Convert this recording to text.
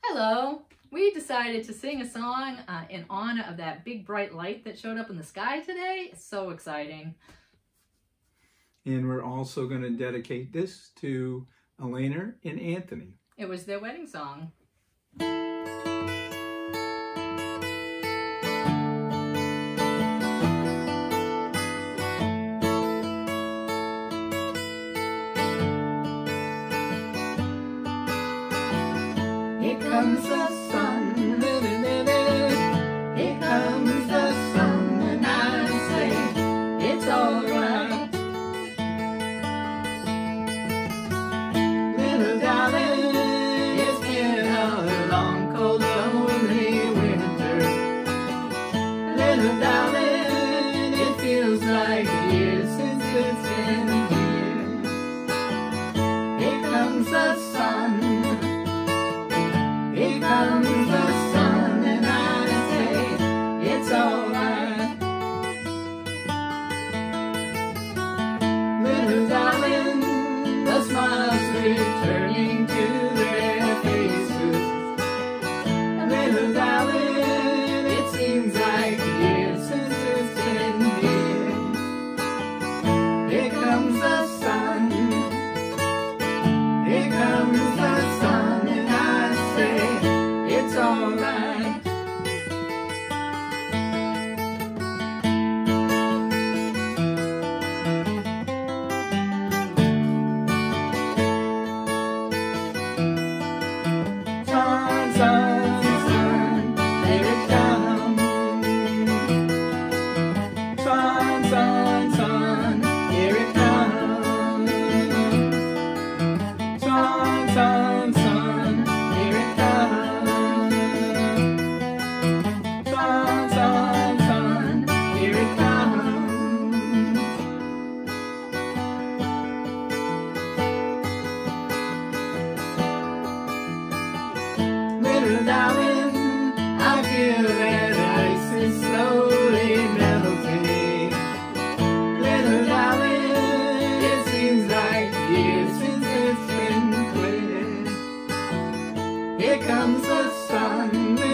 Hello! We decided to sing a song in honor of that big bright light that showed up in the sky today. It's so exciting. And we're also going to dedicate this to Elena and Anthony. It was their wedding song. Here comes the sun, here comes the sun, and I say it's alright. Little darling, it's been a long, cold, lonely winter. Little darling, it feels like years since it's been here. Here comes the sun. Here comes the sun, and I say it's alright. Little darling, the smiles returning to their faces. Little darling, it seems like years since it's been here. Here comes the sun. Here comes the sun, and I say it's alright. Sun, sun, sun, here it comes. Sun, sun, sun, here it comes. Sun, sun, sun, here it comes. Sun, sun, sun, here it comes. Little darling, I feel that ice is slowly melting. Little darling, it seems like years since it's been clear. Here comes the sun.